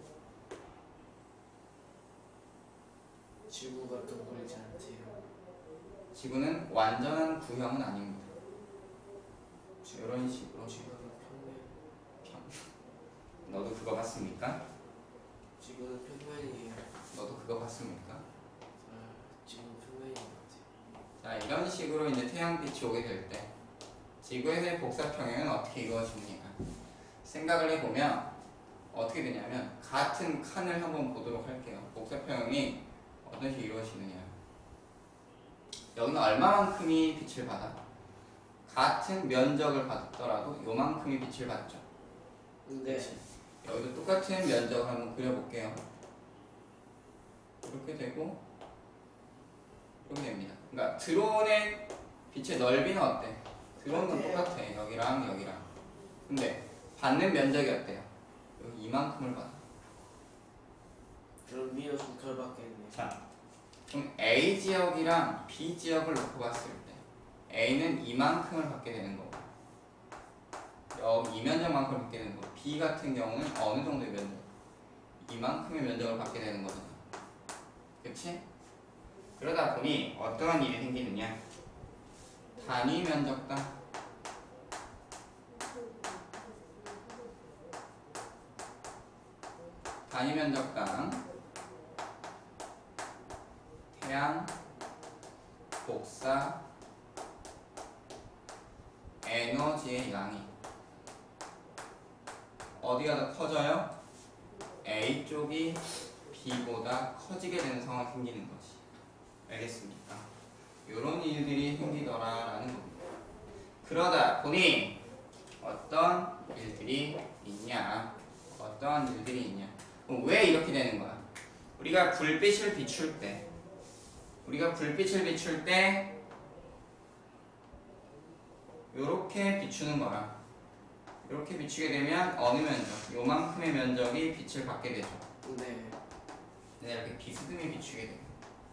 지구가 동그랗지 않대요. 지구는 완전한 구형은 아닙니다. 이런 식으로 지구는 평면. 평. 너도 그거 봤습니까? 지구는 평면이에요. 너도 그거 봤습니까? 아, 지구는 평면인 것 같아요. 자, 이런 식으로 이제 태양빛이 오게 될 때 지구에서의 복사 평형은 어떻게 이루어집니까? 생각을 해보면 어떻게 되냐면 같은 칸을 한번 보도록 할게요. 복사 평형이 어떤 식으로 이루어지느냐. 여기는 얼마만큼이 빛을 받아? 같은 면적을 받더라도 요만큼이 빛을 받죠. 근데 여기도 똑같은 면적을 한번 그려볼게요. 이렇게 되고 이렇게 됩니다. 그러니까 드론의 빛의 넓이는 어때? 드론은 똑같아. 여기랑 여기랑. 근데 받는 면적이 어때요? 여기 이만큼을 받아. 그럼 미어 두 털밖에. 자, 그럼 A 지역이랑 B 지역을 놓고 봤을 때 A는 이만큼을 받게 되는 거고 여기 이 면적만큼을 받게 되는 거고 B 같은 경우는 어느 정도의 면적? 이만큼의 면적을 받게 되는 거잖아. 그치? 그러다 보니 어떠한 일이 생기느냐? 단위 면적당 단위 면적당 태양 복사 에너지의 양이 어디가 더 커져요? A 쪽이 B보다 커지게 되는 상황이 생기는 거지. 알겠습니까? 이런 일들이 생기더라라는 겁니다. 그러다 보니 어떤 일들이 있냐? 어떠한 일들이 있냐? 그럼 왜 이렇게 되는 거야? 우리가 불빛을 비출 때 우리가 불빛을 비출 때 요렇게 비추는 거야. 이렇게 비추게 되면 어느 면적? 요만큼의 면적이 빛을 받게 되죠. 네. 네, 이렇게 비스듬히 비추게 돼요.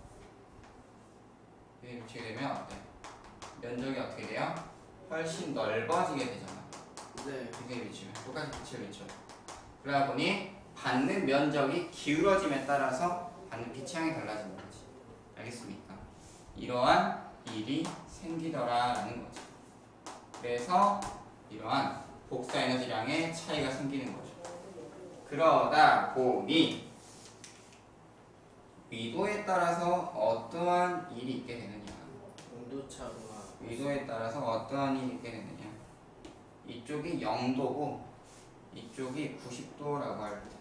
이렇게 비추게 되면 어때? 면적이 어떻게 돼요? 훨씬 넓어지게 되잖아. 네. 비스듬히 비추면 똑같이 빛을 비춰. 그러다 보니 받는 면적이 기울어짐에 따라서 받는 빛의 양이 달라지는 거지. 알겠습니까? 이러한 일이 생기더라라는 거죠. 그래서 이러한 복사 에너지량의 차이가 생기는 거죠. 그러다 보니 위도에 따라서 어떠한 일이 있게 되느냐. 온도차가. 위도에 따라서 어떠한 일이 있게 되느냐. 이쪽이 영 도고 이쪽이 구십 도라고 할 때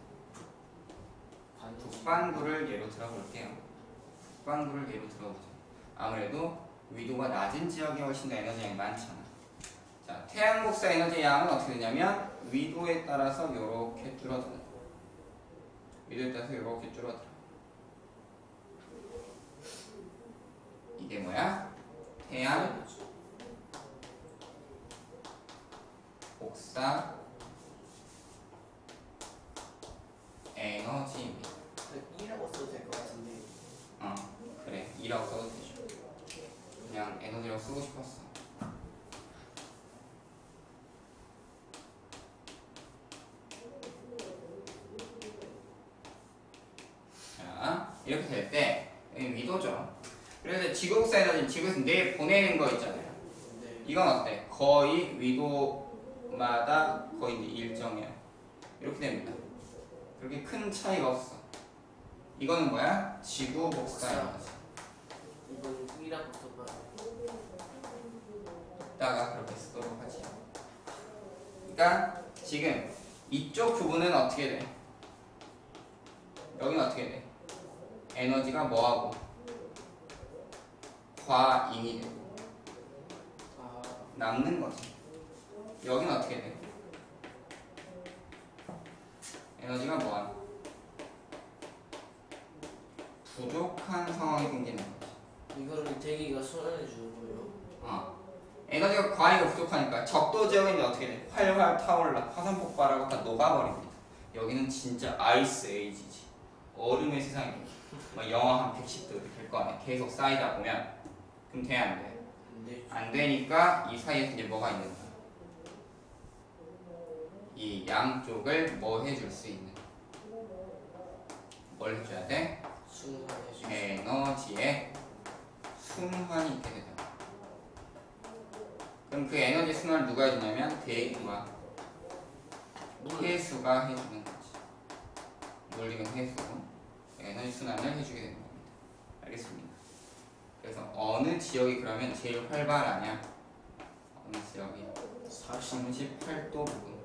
북반구를 예로 들어볼게요. 북반구를 예로 들어보자. 아무래도 위도가 낮은 지역이 훨씬 더 에너지량이 많잖아. 자, 태양 복사 에너지 양은 어떻게 되냐면 위도에 따라서 이렇게 줄어들어. 위도에 따라서 이렇게 줄어들어. 이게 뭐야? 태양 복사 에너지입니다. 이라고 써도 될 것 같은데. 어, 그래. 이라고 써도 되죠. 그냥 에너지라고 쓰고 싶었어. 자, 이렇게 될 때 위도죠. 그래서 지구 복사 에너지는 지구에서 내일 보내는 거 있잖아요. 네. 이건 어때? 거의 위도마다 거의 이제 일정이야. 이렇게 됩니다. 그렇게 큰 차이가 없어. 이거는 뭐야? 지구 복사 에너지. 이건 이라고 써봐. 이따가 그렇게 쓰도록 하지. 그러니까 지금 이쪽 부분은 어떻게 돼? 여기는 어떻게 돼? 에너지가 뭐하고? 과잉이 되고 아, 남는 거지. 여기는 어떻게 돼? 에너지가 뭐야? 부족한 상황이 생기는 거지. 이거는 대기가 순환해 주는 거예요. 어. 에너지가 과잉이 부족하니까 적도 지역인데 어떻게 돼? 활활 타올라 화산 폭발하고 다 녹아버립니다. 여기는 진짜 아이스 에이지지. 얼음의 세상이 뭐 영하 한 백십 도 이렇게 될 거 아니야. 계속 쌓이다 보면 그럼 돼 안 돼? 근데 안 되니까 이 사이에 이제 뭐가 있는 거야? 이 양쪽을 뭐 해줄 수 있는? 뭘 해줘야 돼? 순환해 주. 에너지의 순환이 있게 되죠. 그럼 그 에너지 순환을 누가 해주냐면 대기와 해수가 해주는 거지. 물리면 해수, 에너지 순환을 해주게 되는 겁니다. 알겠습니다. 그래서 어느 지역이 그러면 제일 활발하냐? 어느 지역이? 삼십팔 도 부분.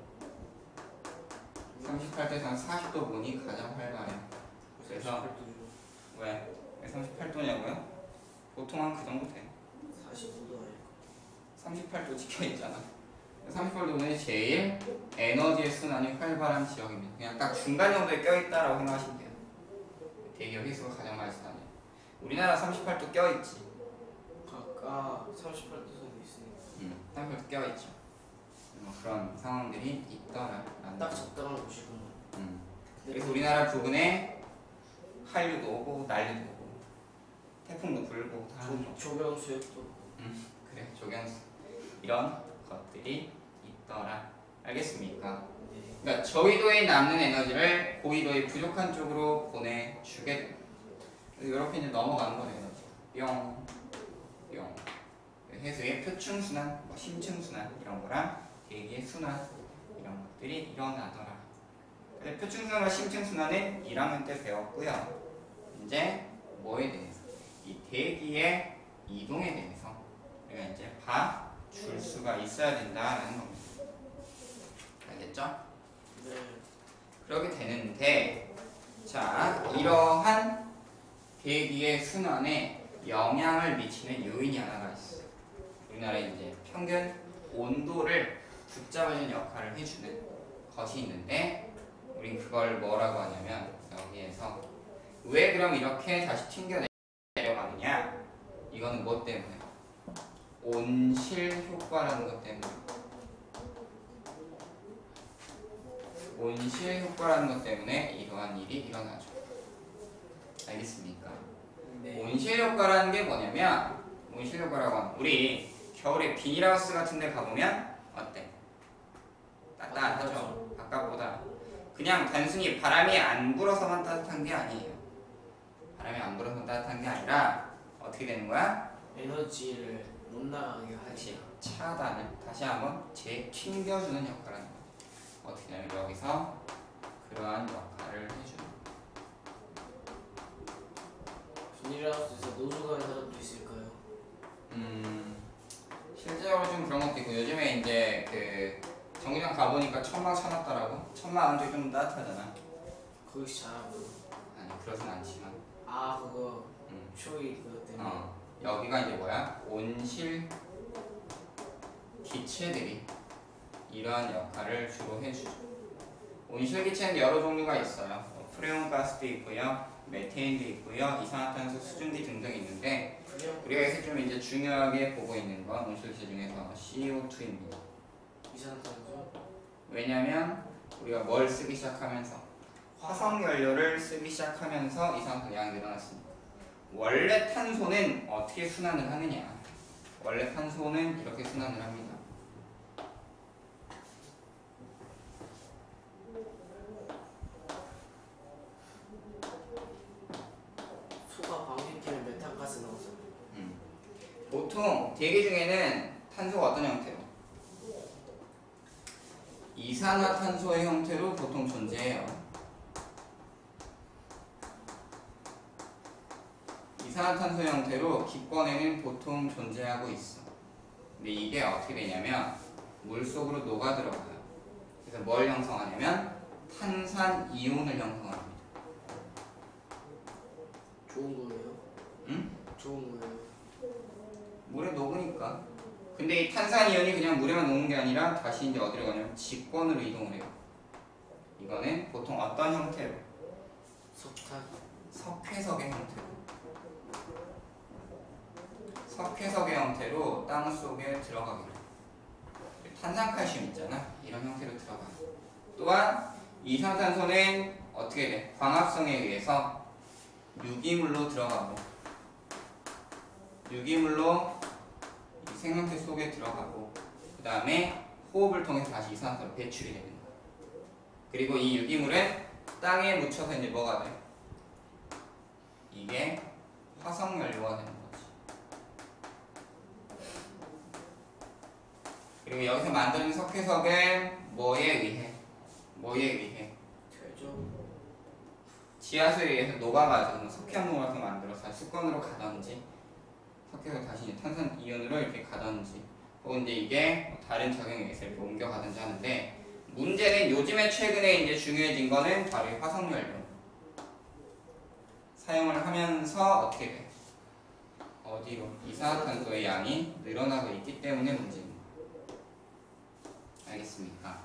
삼십팔 도에서 한 사십 도 부분이 가장 활발해. 그래서 왜? 왜 삼십팔 도냐고요? 보통 한 그 정도 돼. 사십오 도 아닐까? 삼십팔 도 찍혀 있잖아. 삼십팔 도는 제일 에너지의 순환이 활발한 지역입니다. 그냥 딱 중간 정도에 껴있다라고 생각하시면 돼요. 대기와 해수가 가장 많이 순환해. 우리나라 삼십팔 도 껴있지. 아까 삼십팔 도 선이 있으니까 음, 삼십팔 도 껴있죠. 뭐 그런 상황들이 있더라. 딱 적당한 곳이구나. 음. 그래서 우리나라 부근에 한류도 오고 난리도 오고 태풍도 불고 다 하는 거. 조경 수역도. 음, 그래 조경수 이런 것들이 있더라. 알겠습니까? 네. 그러니까 저위도에 남는 에너지를 고위도에 부족한 쪽으로 보내주게 됩니다. 이렇게 이제 넘어가는 거네요. 뿅, 뿅. 해수의 표층순환, 뭐 심층순환 이런 거랑 대기의 순환 이런 것들이 일어나더라. 근데 표층순환과 심층순환은 일 학년 때 배웠고요. 이제 뭐에 대해서? 이 대기의 이동에 대해서 우리가 이제 봐줄 수가 있어야 된다라는 겁니다. 알겠죠? 네. 그렇게 되는데, 자, 이러한 대기의 순환에 영향을 미치는 요인이 하나가 있어요. 우리나라에 이제 평균 온도를 붙잡아주는 역할을 해주는 것이 있는데, 우린 그걸 뭐라고 하냐면, 여기에서 왜 그럼 이렇게 다시 튕겨 내려가느냐? 이거는 뭐 때문에? 온실 효과라는 것 때문에. 온실 효과라는 것 때문에 이러한 일이 일어나죠. 알겠습니까? 네. 온실 효과라는 게 뭐냐면, 온실 효과라고 하면 우리 겨울에 비닐하우스 같은 데 가보면 어때? 따뜻하죠? 바깥보다. 그냥 단순히 바람이 안 불어서만 따뜻한 게 아니에요. 바람이 안 불어서 따뜻한 게 아니라 어떻게 되는 거야? 에너지를 못 나가게 다시 하지. 차단을 다시 한번 재튕겨주는 역할을 하는 거예요. 어떻게 되냐면 여기서 그러한 역할을 해주는 비닐하우스에서 노숙하는 사람도 있을까요? 음 실제로 좀 그런 것도 있고 요즘에 이제 그 정류장 가보니까 천막 쳐놨더라고. 천막 안쪽이 좀 따뜻하잖아. 거기서 잘하고. 아니 그러진 않지만 아 그거 음. 쇼이 그것 때문에. 어, 여기가 이제 뭐야? 온실 기체들이 이러한 역할을 주로 해주죠. 온실 기체는 여러 종류가 있어요. 뭐 프레온 가스도 있고요, 메테인도 있고요, 이산화탄소 수증기 등등 있는데 그냥 우리가 여기서 좀 이제 중요하게 보고 있는 건 온실 기체 중에서 씨오투입니다. 이산탄소. 왜냐하면 우리가 뭘 쓰기 시작하면서 화석 연료를 쓰기 시작하면서 이산화탄소 양이 늘어났습니다. 원래 탄소는 어떻게 순환을 하느냐? 원래 탄소는 이렇게 순환을 합니다. 소가 방귀뀌면 메탄가스 나오잖아요. 음. 보통 대기 중에는 탄소가 어떤 형태로? 이산화탄소의 형태로 보통 존재해요. 이산화탄소 형태로 기권에는 보통 존재하고 있어. 근데 이게 어떻게 되냐면 물 속으로 녹아 들어가요. 그래서 뭘 형성하냐면 탄산 이온을 형성합니다. 좋은 거예요? 응? 좋은 거예요? 물에 녹으니까. 근데 이 탄산이온이 그냥 물에만 녹는 게 아니라 다시 이제 어디로 가냐면 직권으로 이동을 해요. 이거는 보통 어떤 형태로? 석탄. 석회석의 형태로. 석회석의 형태로 땅 속에 들어가게 돼요. 탄산칼슘 있잖아. 이런 형태로 들어가요. 또한 이산탄소는 어떻게 돼? 광합성에 의해서 유기물로 들어가고 유기물로 이 생명체 속에 들어가고 그 다음에 호흡을 통해서 다시 이산화탄소로 배출이 되는 거야. 그리고 이 유기물은 땅에 묻혀서 이제 뭐가 돼? 이게 화석연료가 되는 거지. 그리고 여기서 만드는 석회석은 뭐에 의해? 뭐에 의해? 결정. 지하수에 의해서 녹아가지고 석회암모가서 만들어서 수건으로 가던지 석회석 다시 이제 탄산이온으로 이렇게 가던지 혹은 이제 이게 다른 작용에 의해서 이렇게 옮겨가든지 하는데 문제는 요즘에 최근에 이제 중요해진 거는 바로 이 화석연료 사용을 하면서 어떻게 돼? 어디로? 이산화탄소의 양이 늘어나고 있기 때문에 문제입니다. 알겠습니까?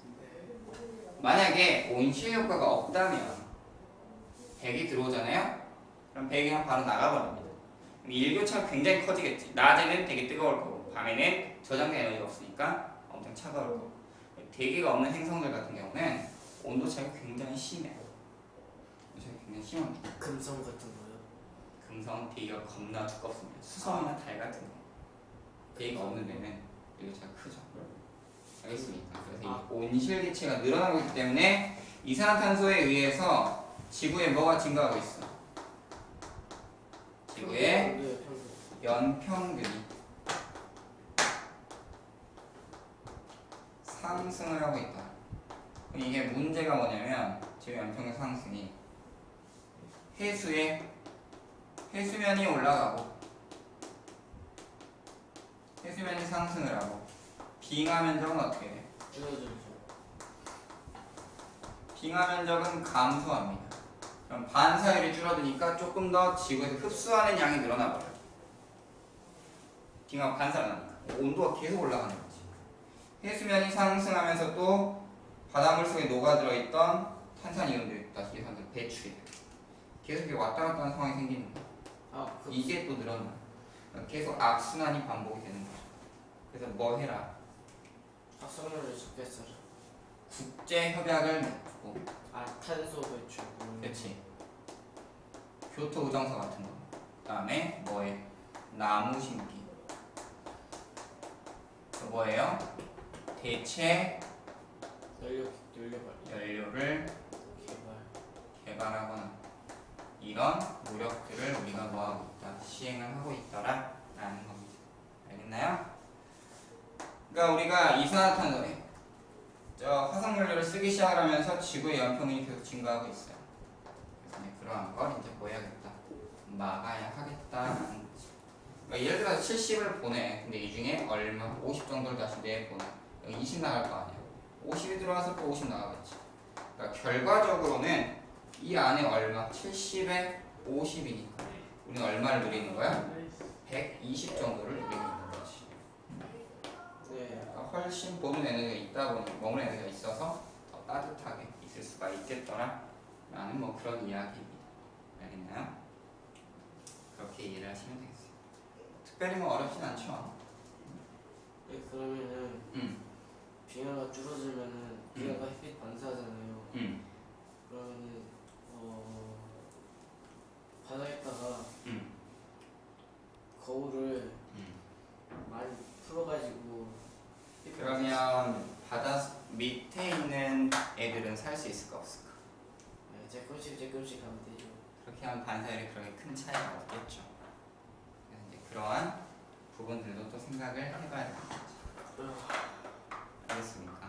만약에 온실 효과가 없다면 백이 들어오잖아요? 그럼 백이 그냥 바로 나가버립니다. 일교차가 굉장히 커지겠지. 낮에는 되게 뜨거울 거고 밤에는 저장된 에너지가 없으니까 엄청 차가울 거고 대기가 없는 행성들 같은 경우는 온도 차이가 굉장히 심해요. 온도 차이가 굉장히 심합니다. 금성 같은 거요? 금성은 대기가 겁나 두껍습니다. 수성이나 달 같은 거 대기가 없는 데는 일교차가 크죠. 알겠습니까? 그래서 이 온실기체가 늘어나고 있기 때문에 이산화탄소에 의해서 지구에 뭐가 증가하고 있어? 지구의 연평균이 상승을 하고 있다. 이게 문제가 뭐냐면 지구 연평균 상승이 해수의 해수면이 올라가고 해수면이 상승을 하고 빙하 면적은 어떻게 돼? 줄어들죠. 빙하 면적은 감소합니다. 그럼 반사율이 줄어드니까 조금 더 지구에서 흡수하는 양이 늘어나 버려요. 빙하가 반사가 나니까 온도가 계속 올라가는 거지. 해수면이 상승하면서 또 바닷물 속에 녹아들어 있던 탄산이온들이 다시 이산화탄소 배출이 돼요. 계속 이렇게 왔다 갔다 하는 상황이 생기는 거예요. 아, 그 이게 또 늘어나요. 계속 악순환이 반복이 되는 거죠. 그래서 뭐 해라? 화석연료를 적겠어요. 국제 협약을 맺고, 아, 탄소 배출. 그렇지. 교토 의정서 같은 거. 그다음에 뭐에 나무 심기. 그 뭐예요? 대체 연료 연료 발 연료를 개발. 개발하거나 이런 노력들을 우리가 뭐하고 있다? 시행을 하고 있더라 라는 겁니다. 알겠나요? 그러니까 우리가 이산화탄소에 저 화석연료를 쓰기 시작을 하면서 지구의 연평균이 계속 증가하고 있어요. 그래서 이제 그러한 걸 이제 뭐 해야겠다? 막아야 하겠다라는 거지. 그러니까 예를 들어서 칠십을 보내. 근데 이 중에 얼마? 오십 정도를 다시 내보내. 여기 이십 나갈 거 아니야. 오십이 들어와서 또 오십 나가겠지. 그러니까 결과적으로는 이 안에 얼마? 칠십에 오십이니까 우리는 얼마를 누리는 거야? 백이십 정도를 누리고 있는 거지. 네. 그러니까 훨씬 보는 에너지가 있다 보니 머무는 에너지가 있어서 더 따뜻하게 있을 수가 있겠더라 라는 뭐 그런 이야기입니다. 알겠나요? 그렇게 이해를 하시면 되겠어요. 특별히 뭐 어렵진 않죠. 네, 그러면은 음. 빙하가 줄어들면은 빙하가 햇빛 반사하잖아요. 음. 그러면은 어 바다에다가 음. 거울을 음. 많이 풀어가지고 그러면 바다 밑에 있는 애들은 살 수 있을까 없을까? 네, 조금씩 조금씩 하면 되죠. 그렇게 하면 반사율이 그렇게 큰 차이가 없겠죠. 그래서 이제 그러한 부분들도 또 생각을 해봐야 됩니다. 알겠습니까?